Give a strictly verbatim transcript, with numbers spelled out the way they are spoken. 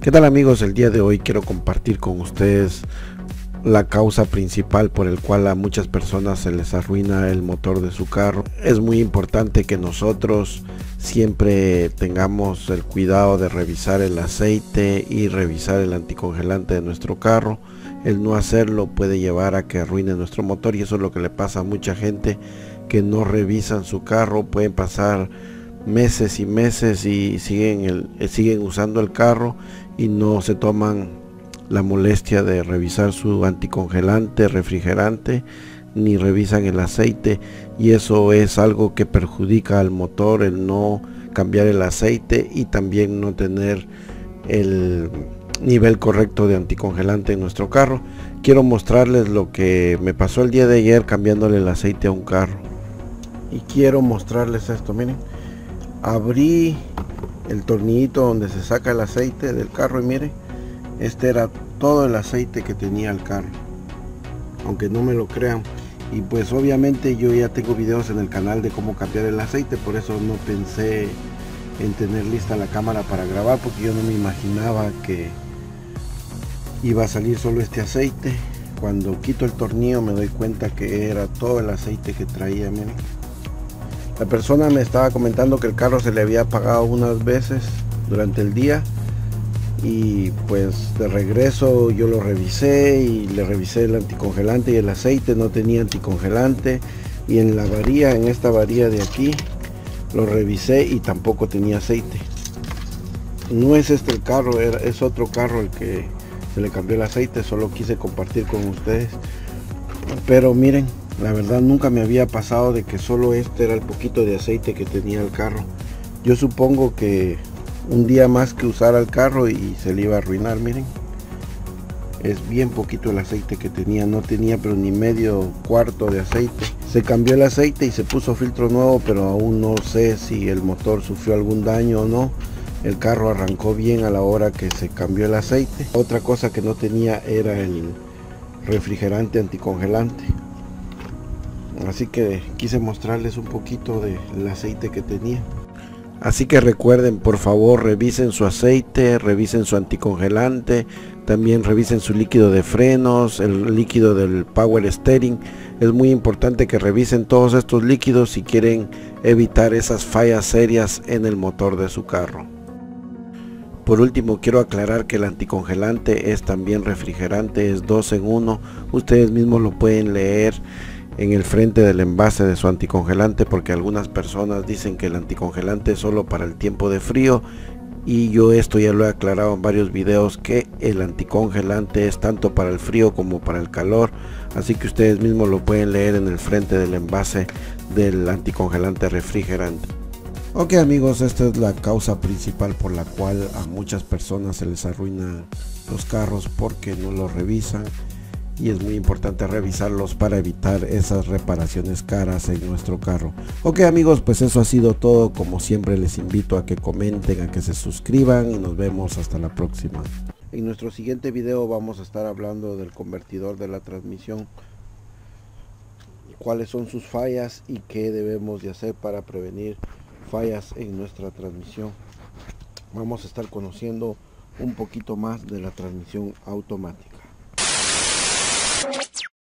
¿Qué tal amigos? El día de hoy quiero compartir con ustedes la causa principal por el cual a muchas personas se les arruina el motor de su carro. Es muy importante que nosotros siempre tengamos el cuidado de revisar el aceite y revisar el anticongelante de nuestro carro. El no hacerlo puede llevar a que arruine nuestro motor, y eso es lo que le pasa a mucha gente que no revisan su carro. Pueden pasar meses y meses y siguen, el, siguen usando el carro y no se toman la molestia de revisar su anticongelante, refrigerante, ni revisan el aceite, y eso es algo que perjudica al motor, el no cambiar el aceite y también no tener el nivel correcto de anticongelante en nuestro carro. Quiero mostrarles lo que me pasó el día de ayer cambiándole el aceite a un carro, y quiero mostrarles esto. Miren, abrí el tornillito donde se saca el aceite del carro y miren, este era todo el aceite que tenía el carro, aunque no me lo crean. Y pues obviamente yo ya tengo videos en el canal de cómo cambiar el aceite, por eso no pensé en tener lista la cámara para grabar, porque yo no me imaginaba que iba a salir solo este aceite. Cuando quito el tornillo me doy cuenta que era todo el aceite que traía. Miren, la persona me estaba comentando que el carro se le había apagado unas veces durante el día, y pues de regreso yo lo revisé y le revisé el anticongelante y el aceite. No tenía anticongelante, y en la varilla, en esta varilla de aquí, lo revisé y tampoco tenía aceite. No es este el carro, era, es otro carro el que se le cambió el aceite. Solo quise compartir con ustedes, pero miren, la verdad nunca me había pasado de que solo este era el poquito de aceite que tenía el carro. Yo supongo que un día más que usara el carro y se le iba a arruinar. Miren, es bien poquito el aceite que tenía, no tenía pero ni medio cuarto de aceite. Se cambió el aceite y se puso filtro nuevo, pero aún no sé si el motor sufrió algún daño o no. El carro arrancó bien a la hora que se cambió el aceite. Otra cosa que no tenía era el refrigerante anticongelante, así que quise mostrarles un poquito del aceite que tenía. Así que recuerden, por favor, revisen su aceite, revisen su anticongelante, también revisen su líquido de frenos, el líquido del power steering. Es muy importante que revisen todos estos líquidos si quieren evitar esas fallas serias en el motor de su carro. Por último, quiero aclarar que el anticongelante es también refrigerante, es dos en uno. Ustedes mismos lo pueden leer en el frente del envase de su anticongelante, porque algunas personas dicen que el anticongelante es solo para el tiempo de frío, y yo esto ya lo he aclarado en varios videos, que el anticongelante es tanto para el frío como para el calor. Así que ustedes mismos lo pueden leer en el frente del envase del anticongelante refrigerante. Ok amigos, esta es la causa principal por la cual a muchas personas se les arruinan los carros, porque no los revisan, y es muy importante revisarlos para evitar esas reparaciones caras en nuestro carro. Ok amigos, pues eso ha sido todo. Como siempre les invito a que comenten, a que se suscriban, y nos vemos hasta la próxima. En nuestro siguiente video vamos a estar hablando del convertidor de la transmisión, cuáles son sus fallas y qué debemos de hacer para prevenir fallas en nuestra transmisión. Vamos a estar conociendo un poquito más de la transmisión automática.